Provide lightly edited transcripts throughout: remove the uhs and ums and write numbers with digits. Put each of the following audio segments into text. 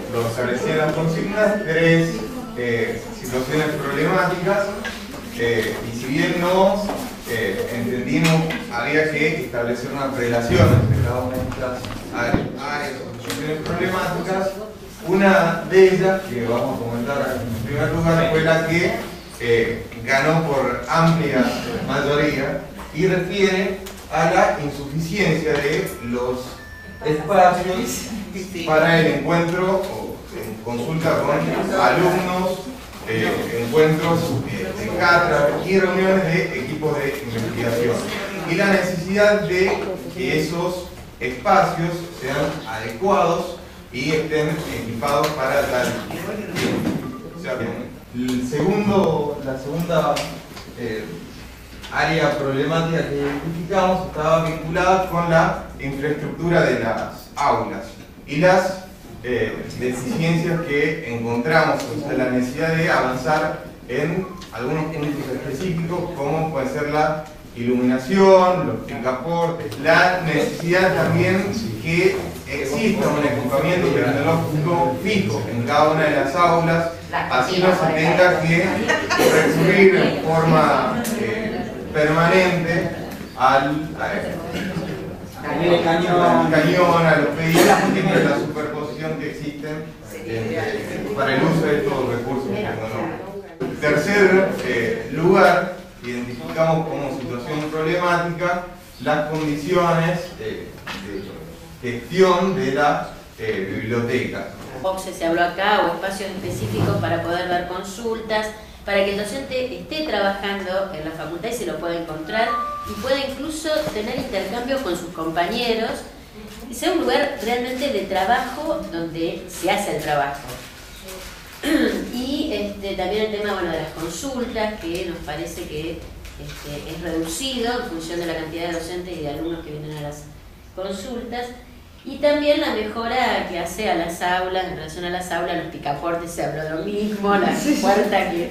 lo establecía en las consignas, 3 situaciones problemáticas, y si bien no entendimos, había que establecer una relación entre cada una de estas áreas o situaciones problemáticas. Una de ellas, que vamos a comentar en primer lugar, fue la que ganó por amplia mayoría y refiere a la insuficiencia de los espacios para el encuentro o consulta con alumnos, encuentros de cátedra y reuniones de equipos de investigación, y la necesidad de que esos espacios sean adecuados y estén equipados para tal fin. O sea, la segunda área problemática que identificamos estaba vinculada con la infraestructura de las aulas y las deficiencias que encontramos, o sea, la necesidad de avanzar en algunos puntos específicos, como puede ser la iluminación, los picaportes, la necesidad también que exista un equipamiento tecnológico fijo en cada una de las aulas, así no se tenga que recurrir en forma permanente al cañón, a los pedidos, a la superposición que existen para el uso de estos recursos tecnológicos. En tercer lugar, identificamos como situación problemática las condiciones de gestión de la biblioteca. Boxes se habló acá, o espacios específicos para poder dar consultas, para que el docente esté trabajando en la facultad y se lo pueda encontrar y pueda incluso tener intercambios con sus compañeros y sea un lugar realmente de trabajo donde se hace el trabajo. Y también el tema, bueno, de las consultas, que nos parece que es reducido en función de la cantidad de docentes y de alumnos que vienen a las consultas. Y también la mejora que hace a las aulas, en relación a las aulas, los picaportes, se habló lo mismo, la puerta que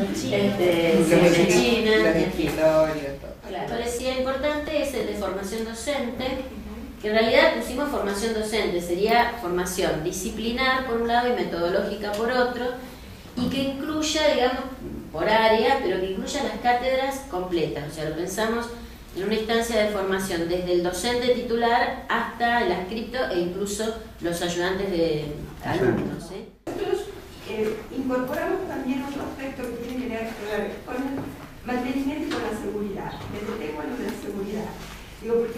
se China, en fin. Claro. Parecía importante es el de formación docente, que en realidad pusimos formación docente, sería formación disciplinar por un lado y metodológica por otro, y que incluya, digamos, por área, pero que incluya las cátedras completas, o sea, lo pensamos en una instancia de formación desde el docente titular hasta el adscripto e incluso los ayudantes de alumnos. Nosotros incorporamos también otro aspecto que tiene que ver con el mantenimiento y con la seguridad. Me detengo en lo de la seguridad. Digo, porque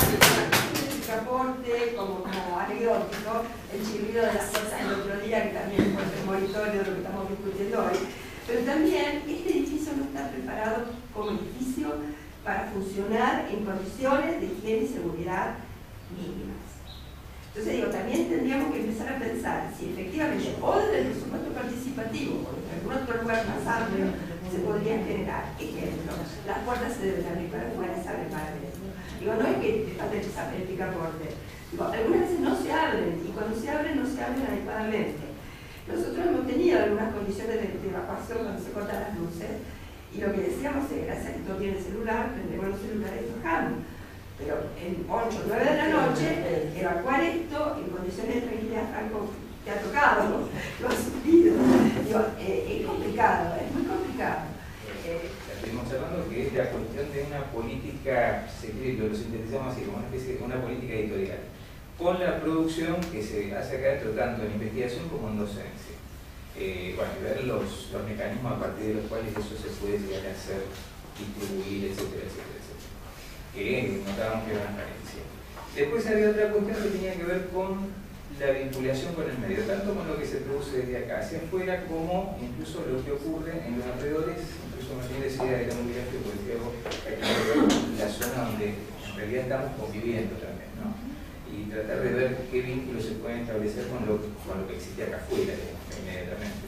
el picaporte como anecdótico, el chirrido de las cosas el otro día, que también fue el monitorio de lo que estamos discutiendo hoy, pero también este edificio no está preparado como edificio para funcionar en condiciones de higiene y seguridad mínimas. Entonces digo, también tendríamos que empezar a pensar si efectivamente, o desde el presupuesto participativo, o desde algún otro lugar más amplio, se podría generar. Ejemplo, las puertas se deben abrir para afuera y se abren para adentro. Digo, no es que el picaporte. Digo, algunas veces no se abren, y cuando se abren, no se abren adecuadamente. Nosotros hemos tenido algunas condiciones de evacuación cuando se cortan las luces, y lo que decíamos es, gracias a que todo tiene celular, prendemos los celulares y bajamos. Pero en 8 o 9 de la noche, evacuar esto en condiciones de tranquilidad, Franco, te ha tocado, ¿no? Lo has sufrido. Digo, es complicado, es muy complicado. Estamos hablando que es la cuestión de una política secreta, lo sintetizamos así, como una especie de una política editorial, con la producción que se hace acá dentro, tanto en investigación como en docencia. Bueno, y ver los mecanismos a partir de los cuales eso se puede llegar a hacer, distribuir, etcétera, etcétera, etcétera. Que notábamos que era una carencia. Después había otra cuestión que tenía que ver con la vinculación con el medio, tanto con lo que se produce desde acá hacia afuera, como incluso lo que ocurre en los alrededores. Incluso Martín decía, era muy bien que decía vos, hay que ver la zona donde en realidad estamos conviviendo también, ¿no? Y tratar de ver qué vínculos se pueden establecer con lo que existe acá afuera, inmediatamente.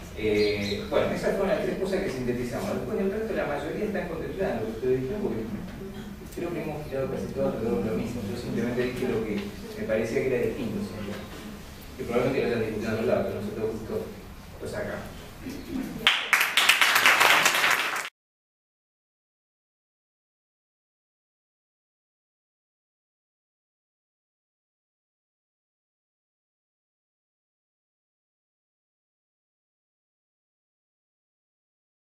Bueno, esas fueron las 3 cosas que sintetizamos. Después el resto, la mayoría están contempladas en lo que ustedes dijeron, porque creo que hemos girado casi todo alrededor de lo mismo. Yo simplemente dije lo que me parecía que era distinto, que probablemente lo hayan discutido a otro lado, pero nosotros justo lo sacamos.